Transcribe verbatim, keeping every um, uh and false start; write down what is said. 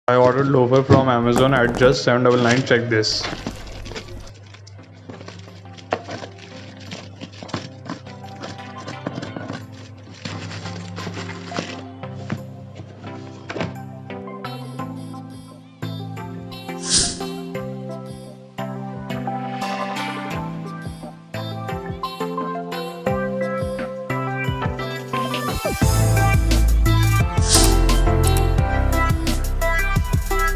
I ordered loafer from Amazon at just seven ninety-nine. Check this.